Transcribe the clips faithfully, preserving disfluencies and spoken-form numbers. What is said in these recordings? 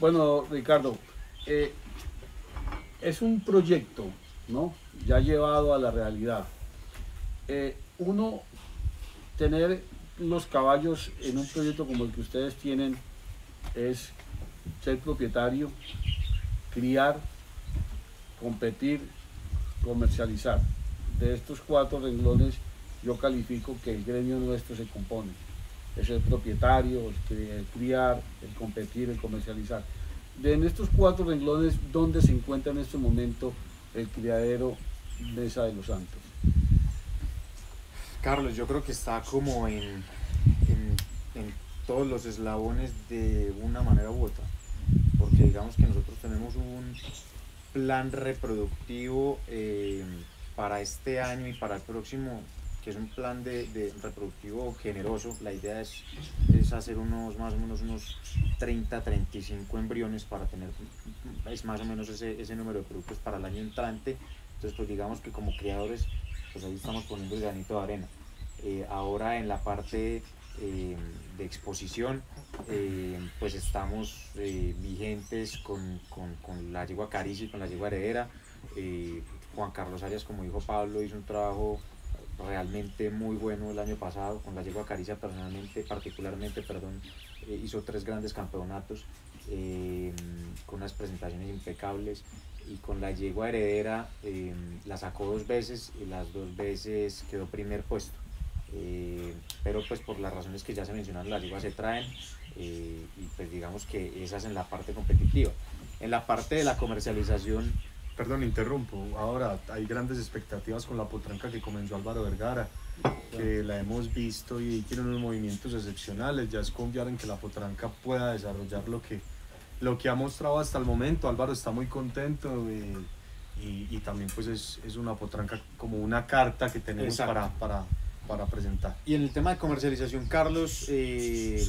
Bueno, Ricardo, eh, es un proyecto, ¿no? Ya llevado a la realidad. Eh, uno, tener los caballos en un proyecto como el que ustedes tienen es ser propietario, criar, competir, comercializar. De estos cuatro renglones yo califico que el gremio nuestro se compone. Es el propietario, el criar, el competir, el comercializar. De en estos cuatro renglones, ¿dónde se encuentra en este momento el criadero Mesa de los Santos? Carlos, yo creo que está como en, en, en todos los eslabones de una manera u otra, porque digamos que nosotros tenemos un plan reproductivo eh, para este año y para el próximo, que es un plan de, de reproductivo generoso. La idea es, es hacer unos más o menos unos treinta, treinta y cinco embriones para tener, es más o menos ese, ese número de productos para el año entrante. Entonces pues digamos que como criadores pues ahí estamos poniendo el granito de arena. Eh, ahora en la parte eh, de exposición eh, pues estamos eh, vigentes con, con, con la yegua Caricia y con la yegua heredera. eh, Juan Carlos Arias, como dijo Pablo, hizo un trabajo realmente muy bueno el año pasado con la yegua Caricia, personalmente, particularmente, perdón, eh, hizo tres grandes campeonatos eh, con unas presentaciones impecables, y con la yegua heredera eh, la sacó dos veces y las dos veces quedó primer puesto. Eh, pero pues por las razones que ya se mencionaron, las yeguas se traen eh, y pues digamos que esas en la parte competitiva. En la parte de la comercialización. Perdón, interrumpo. Ahora hay grandes expectativas con la potranca que comenzó Álvaro Vergara, que la hemos visto y tiene unos movimientos excepcionales. Ya es confiar en que la potranca pueda desarrollar lo que, lo que ha mostrado hasta el momento. Álvaro está muy contento eh, y, y también pues es, es una potranca como una carta que tenemos para, para, para presentar. Y en el tema de comercialización, Carlos, eh,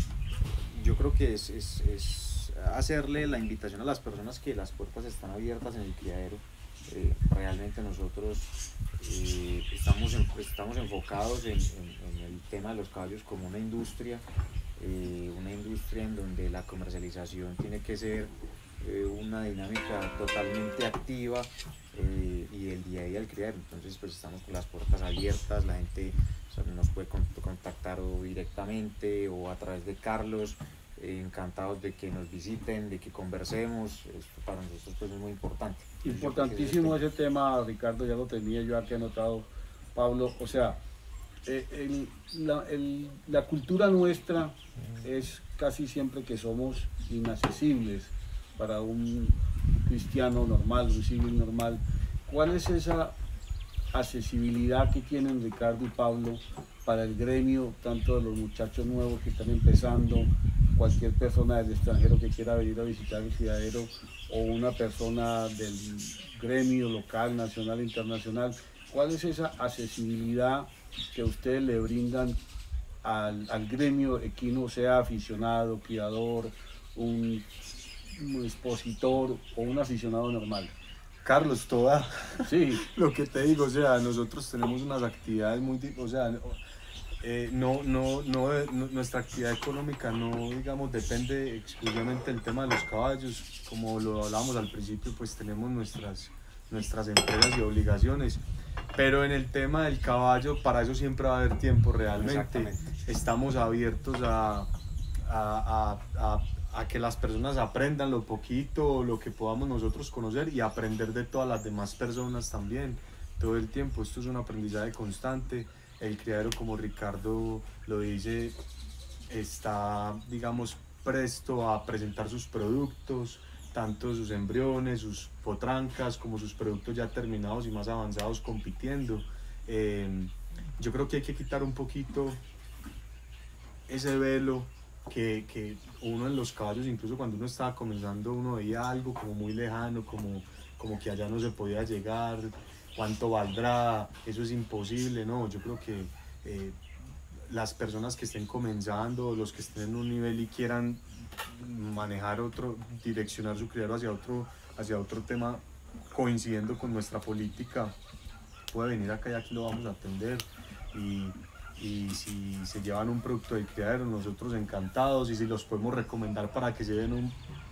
yo creo que es, es, es hacerle la invitación a las personas que las puertas están abiertas en el criadero. Eh, realmente nosotros eh, estamos, en, estamos enfocados en, en, en el tema de los caballos como una industria, eh, una industria en donde la comercialización tiene que ser eh, una dinámica totalmente activa eh, y el día a día del criadero. Entonces pues estamos con las puertas abiertas, la gente, o sea, nos puede contactar o directamente o a través de Carlos. Eh, encantados de que nos visiten, de que conversemos. Esto para nosotros pues es muy importante. Importantísimo ese tema, Ricardo, ya lo tenía yo aquí anotado, Pablo. O sea, eh, el, la, el, la cultura nuestra es casi siempre que somos inaccesibles para un cristiano normal, un civil normal. ¿Cuál es esa accesibilidad que tienen Ricardo y Pablo para el gremio, tanto de los muchachos nuevos que están empezando, cualquier persona del extranjero que quiera venir a visitar el criadero, o una persona del gremio local, nacional e internacional? ¿Cuál es esa accesibilidad que ustedes le brindan al, al gremio equino, sea aficionado, criador, un, un expositor o un aficionado normal? Carlos, toda, sí. Lo que te digo, o sea, nosotros tenemos unas actividades muy, o sea, eh, no, no, no, no, nuestra actividad económica no, digamos, depende exclusivamente del tema de los caballos. Como lo hablábamos al principio, pues tenemos nuestras, nuestras empresas y obligaciones, pero en el tema del caballo, para eso siempre va a haber tiempo realmente. Estamos abiertos a, a, a, a a que las personas aprendan lo poquito, lo que podamos nosotros conocer, y aprender de todas las demás personas también, todo el tiempo. Esto es un aprendizaje constante. El criadero, como Ricardo lo dice, está, digamos, presto a presentar sus productos, tanto sus embriones, sus potrancas, como sus productos ya terminados y más avanzados compitiendo. Eh, yo creo que hay que quitar un poquito ese velo Que, que uno en los caballos, incluso cuando uno estaba comenzando, uno veía algo como muy lejano, como, como que allá no se podía llegar, cuánto valdrá, eso es imposible. No, yo creo que eh, las personas que estén comenzando, los que estén en un nivel y quieran manejar otro, direccionar su criadero hacia otro, hacia otro tema coincidiendo con nuestra política, puede venir acá y aquí lo vamos a atender. Y y si se llevan un producto del criadero, nosotros encantados, y si los podemos recomendar para que lleven un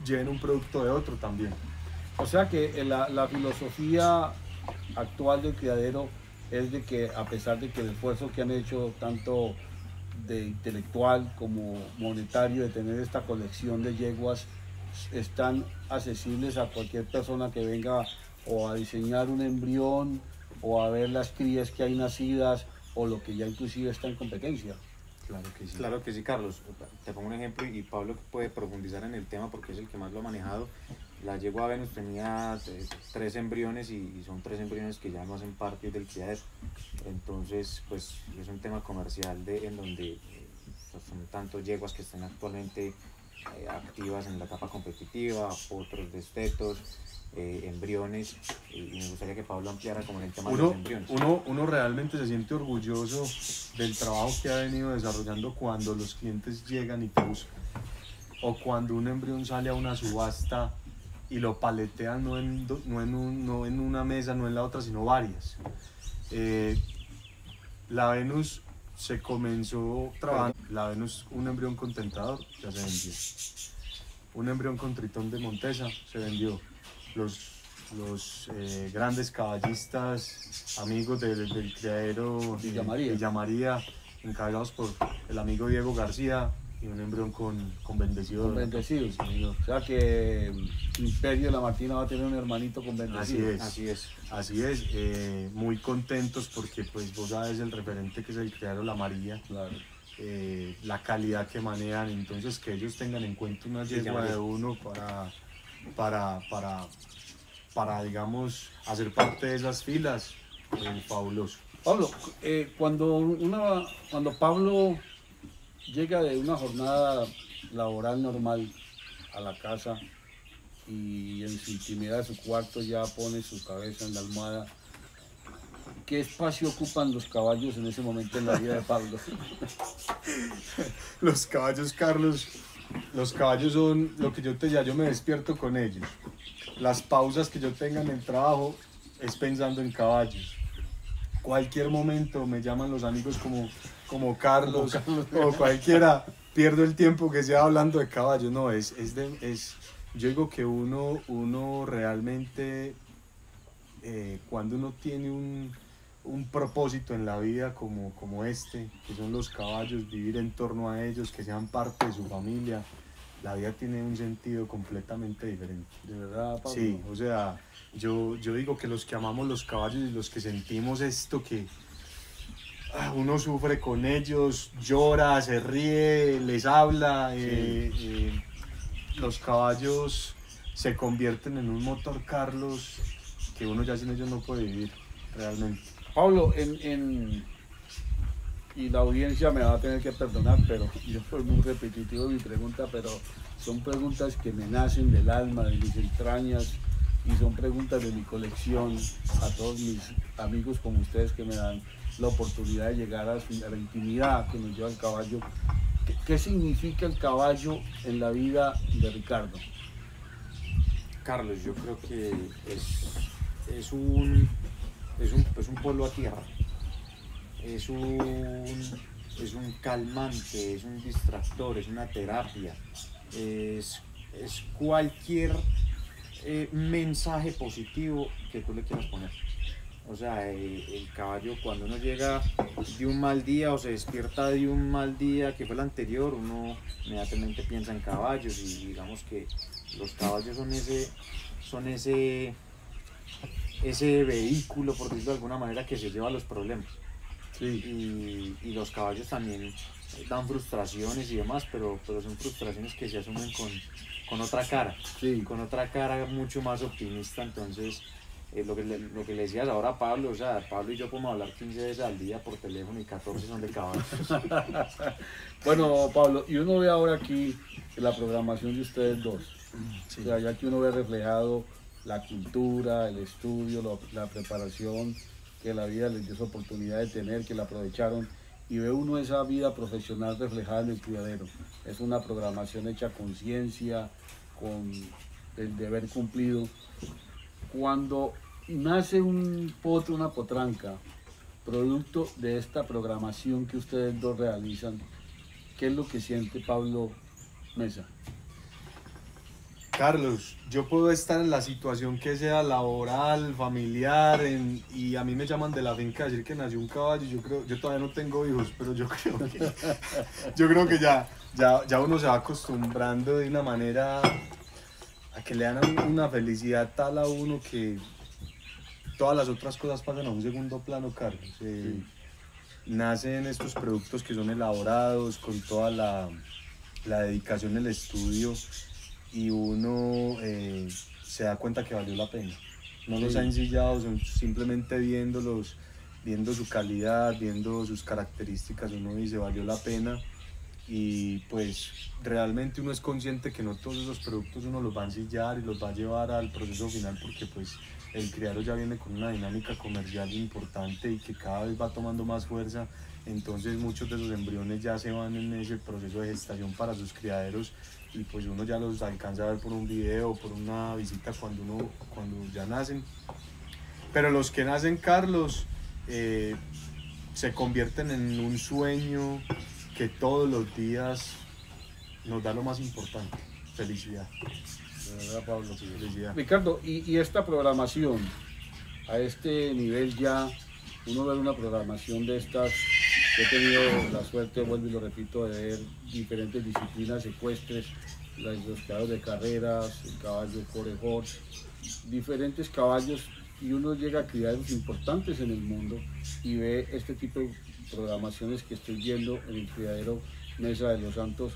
lleven un producto de otro también. O sea que la, la filosofía actual del criadero es de que, a pesar de que el esfuerzo que han hecho tanto de intelectual como monetario de tener esta colección de yeguas, están accesibles a cualquier persona que venga o a diseñar un embrión o a ver las crías que hay nacidas o lo que ya inclusive está en competencia. Claro que sí. Claro que sí, Carlos. Te pongo un ejemplo y Pablo puede profundizar en el tema porque es el que más lo ha manejado. La yegua Venus tenía tres embriones y, y son tres embriones que ya no hacen parte del criadero. Entonces, pues es un tema comercial de, en donde eh, pues, son tantos yeguas que están actualmente eh, activas en la etapa competitiva, otros destetos, eh, embriones, y, y me gustaría que Pablo ampliara como en el tema uno, de los embriones. Uno, uno realmente se siente orgulloso del trabajo que ha venido desarrollando cuando los clientes llegan y te buscan, o cuando un embrión sale a una subasta y lo paletean no en, no en, un, no en una mesa, no en la otra, sino varias. Eh, la Venus se comenzó trabajando, la Venus, un embrión con tentador, ya se vendió. Un embrión con tritón de Montesa se vendió. Los, los eh, grandes caballistas, amigos del, del criadero Villa María. Villa María, encargados por el amigo Diego García, y un embrión con, con bendecido. Con bendecido, sí. O sea que Imperio de la Martina va a tener un hermanito con bendecido. Así es, así es. Así es, eh, muy contentos porque pues vos sabes el referente que es el criadero La María, Claro. eh, la calidad que manejan, entonces que ellos tengan en cuenta una yegua de uno para, para, para, para digamos, hacer parte de esas filas, eh, fabuloso. Pablo, eh, cuando, una, cuando Pablo llega de una jornada laboral normal a la casa y en su intimidad de su cuarto ya pone su cabeza en la almohada, ¿qué espacio ocupan los caballos en ese momento en la vida de Pablo? Los caballos, Carlos, los caballos son lo que yo te ya yo me despierto con ellos. Las pausas que yo tenga en el trabajo es pensando en caballos. Cualquier momento me llaman los amigos como, como Carlos, como Carlos. O cualquiera, pierdo el tiempo que sea hablando de caballos. No, es, es, de, es yo digo que uno, uno realmente, eh, cuando uno tiene un, un propósito en la vida como, como este, que son los caballos, vivir en torno a ellos, que sean parte de su familia, la vida tiene un sentido completamente diferente. ¿De verdad, Pablo? Sí, o sea, yo, yo digo que los que amamos los caballos y los que sentimos esto que ah, uno sufre con ellos, llora, se ríe, les habla, sí. eh, eh, los caballos se convierten en un motor, Carlos, que uno ya sin ellos no puede vivir, realmente. Pablo, en, en, y la audiencia me va a tener que perdonar, pero yo soy muy repetitivo en mi pregunta, pero son preguntas que me nacen del alma, de mis entrañas, y son preguntas de mi colección a todos mis amigos como ustedes que me dan la oportunidad de llegar a, su, a la intimidad que nos lleva el caballo. ¿Qué, ¿Qué significa el caballo en la vida de Ricardo? Carlos, yo creo que es, es, un, es, un, es un polo a tierra, es un, es un calmante, es un distractor, es una terapia, es, es cualquier eh, mensaje positivo que tú le quieras poner. O sea, el, el caballo cuando uno llega de un mal día o se despierta de un mal día que fue el anterior, uno inmediatamente piensa en caballos y digamos que los caballos son ese, son ese, ese vehículo, por decirlo de alguna manera, que se lleva los problemas. Sí. Y, y los caballos también dan frustraciones y demás, pero, pero son frustraciones que se asumen con, con otra cara, sí. Con otra cara mucho más optimista. Entonces, eh, lo, que le, lo que le decías ahora a Pablo, o sea, Pablo y yo podemos hablar quince veces al día por teléfono y catorce son de caballos. Bueno, Pablo, y uno ve ahora aquí la programación de ustedes dos, sí. O sea, ya que uno ve reflejado la cultura, el estudio, lo, la preparación que la vida les dio esa oportunidad de tener, que la aprovecharon, y ve uno esa vida profesional reflejada en el criadero. Es una programación hecha con ciencia, con el deber cumplido. Cuando nace un potro, una potranca, producto de esta programación que ustedes dos realizan, ¿qué es lo que siente Pablo Mesa? Carlos, yo puedo estar en la situación que sea laboral, familiar, en, y a mí me llaman de la finca a decir que nació un caballo. Yo creo, yo todavía no tengo hijos, pero yo creo que, yo creo que ya, ya, ya uno se va acostumbrando de una manera a que le dan una felicidad tal a uno que todas las otras cosas pasan a un segundo plano, Carlos. Eh, sí. Nacen estos productos que son elaborados con toda la, la dedicación del estudio, y uno eh, se da cuenta que valió la pena. No sí. los ha ensillado, son simplemente viéndolos, viendo su calidad, viendo sus características, uno dice valió la pena. Y pues realmente uno es consciente que no todos esos productos uno los va a ensillar y los va a llevar al proceso final, porque pues el criadero ya viene con una dinámica comercial importante y que cada vez va tomando más fuerza. Entonces muchos de esos embriones ya se van en ese proceso de gestación para sus criaderos, y pues uno ya los alcanza a ver por un video o por una visita cuando, uno, cuando ya nacen. Pero los que nacen, Carlos, eh, se convierten en un sueño que todos los días nos da lo más importante: felicidad. De verdad, Pablo, felicidad. Ricardo, y, y esta programación, a este nivel ya, uno ve una programación de estas. He tenido la suerte, vuelvo y lo repito, de ver diferentes disciplinas ecuestres, los caballos de carreras, el caballo Quarter Horse, diferentes caballos, y uno llega a criaderos importantes en el mundo y ve este tipo de programaciones que estoy viendo en el criadero Mesa de los Santos.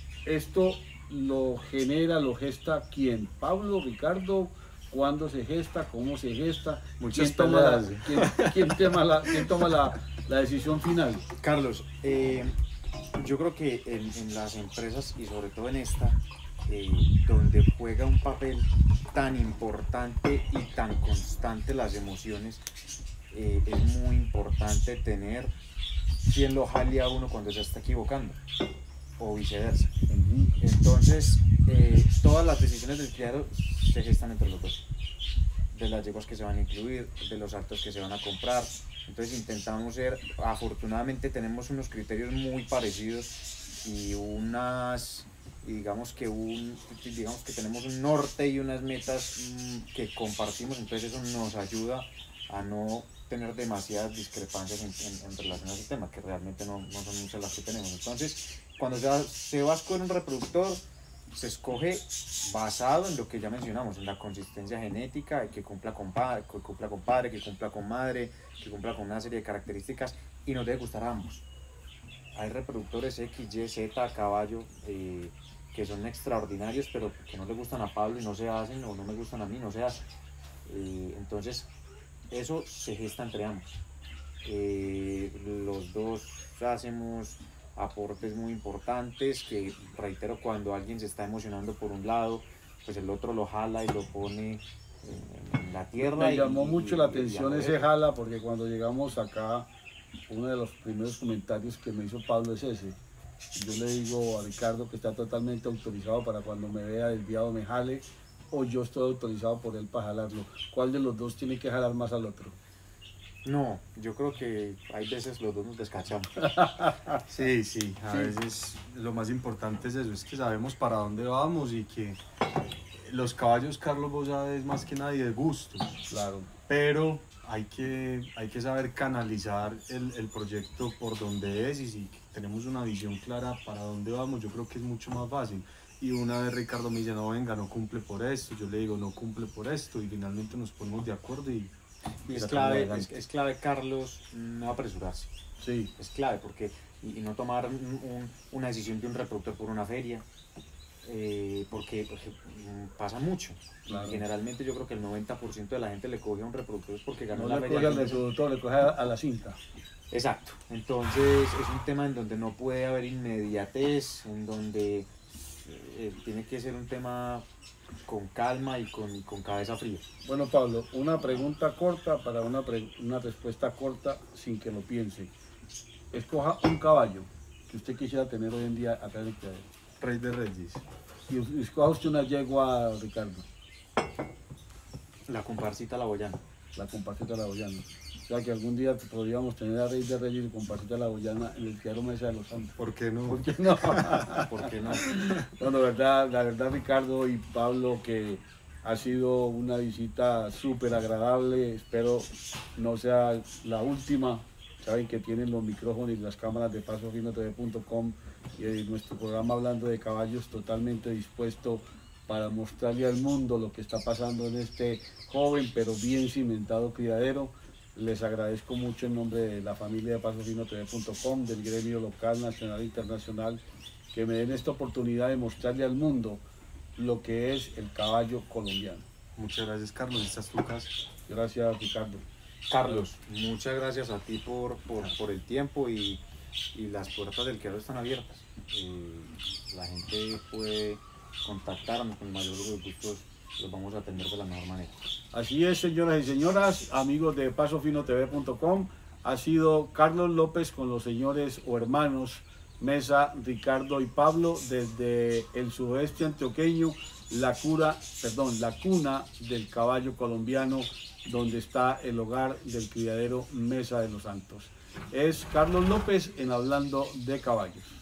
Esto lo genera, lo gesta ¿quién? ¿Pablo, Ricardo? ¿Cuándo se gesta? ¿Cómo se gesta? Muchas ¿Quién toma, la, peleas, ¿quién, quién toma, la, quién toma la, la decisión final? Carlos, eh, yo creo que en, en las empresas, y sobre todo en esta, eh, donde juega un papel tan importante y tan constante las emociones, eh, es muy importante tener quien lo jale a uno cuando se está equivocando, o viceversa. Entonces, eh, todas las decisiones del criadero se gestan entre los dos, de las yeguas que se van a incluir, de los actos que se van a comprar. Entonces intentamos ser, afortunadamente tenemos unos criterios muy parecidos y unas, digamos que un, digamos que tenemos un norte y unas metas mmm, que compartimos. Entonces eso nos ayuda a no tener demasiadas discrepancias en, en, en relación a ese tema, que realmente no, no son muchas las que tenemos. Entonces, cuando se va, se va a escoger un reproductor, se escoge basado en lo que ya mencionamos, en la consistencia genética, que cumpla con padre, que cumpla con padre, que cumpla con madre, que cumpla con una serie de características, y nos debe gustar a ambos. Hay reproductores X, Y, Z, caballo, eh, que son extraordinarios, pero que no le gustan a Pablo y no se hacen, o no me gustan a mí, no se hacen. Eh, entonces, eso se gesta entre ambos. Eh, los dos hacemos aportes muy importantes que, reitero, cuando alguien se está emocionando por un lado, pues el otro lo jala y lo pone en, en la tierra. Me llamó y, mucho y, la atención y ese jala, porque cuando llegamos acá, uno de los primeros comentarios que me hizo Pablo es ese. Yo le digo a Ricardo que está totalmente autorizado para cuando me vea desviado me jale, o yo estoy autorizado por él para jalarlo. ¿Cuál de los dos tiene que jalar más al otro? No, yo creo que hay veces los dos nos descachamos. Sí, sí, a Sí. veces lo más importante es eso, es que sabemos para dónde vamos, y que los caballos, Carlos, vos sabes más que nadie de gustos, Claro. pero hay que, hay que saber canalizar el, el proyecto por donde es, y si tenemos una visión clara para dónde vamos, yo creo que es mucho más fácil. Y una vez Ricardo me dice, no, venga, no cumple por esto, yo le digo, no cumple por esto, y finalmente nos ponemos de acuerdo y... Y es clave, es, es clave, Carlos, no apresurarse. Sí. Es clave, porque y, y no tomar un, un, una decisión de un reproductor por una feria, eh, porque, porque pasa mucho. Claro. Generalmente yo creo que el noventa por ciento de la gente le coge a un reproductor es porque ganó No la le feria. coge al reproductor, le coge a, a la cinta. Exacto. Entonces es un tema en donde no puede haber inmediatez, en donde eh, tiene que ser un tema con calma y con, y con cabeza fría. Bueno, Pablo, una pregunta corta para una, pre una respuesta corta sin que lo piense. Escoja un caballo que usted quisiera tener hoy en día acá en el criadero. Rey de Reyes. Y escoja usted una yegua, Ricardo. La comparsita la boyana. La comparsita de la Boyana. O sea que algún día podríamos tener a Rey de Reyes y con Pasita la Boyana en el Teatro Mesa de los Santos. ¿Por qué no? ¿Por qué no? ¿Por qué no? No, la verdad, la verdad, Ricardo y Pablo, que ha sido una visita súper agradable. Espero no sea la última. Saben que tienen los micrófonos y las cámaras de paso fino T V punto com y nuestro programa Hablando de Caballos totalmente dispuesto para mostrarle al mundo lo que está pasando en este joven pero bien cimentado criadero. Les agradezco mucho en nombre de la familia de paso fino T V punto com, del gremio local, nacional e internacional, que me den esta oportunidad de mostrarle al mundo lo que es el caballo colombiano. Muchas gracias, Carlos. Esta es tu casa. Gracias, Ricardo. Carlos, muchas gracias a ti por, por, por el tiempo y, y las puertas del criadero están abiertas. Eh, la gente puede contactarnos con el mayor de los gustos, los vamos a atender de la mejor manera. Así es, señoras y señoras, amigos de paso fino T V punto com, ha sido Carlos López con los señores o hermanos Mesa, Ricardo y Pablo desde el sudoeste antioqueño, la cura, perdón, la cuna del caballo colombiano, donde está el hogar del criadero Mesa de los Santos. Es Carlos López en Hablando de Caballos.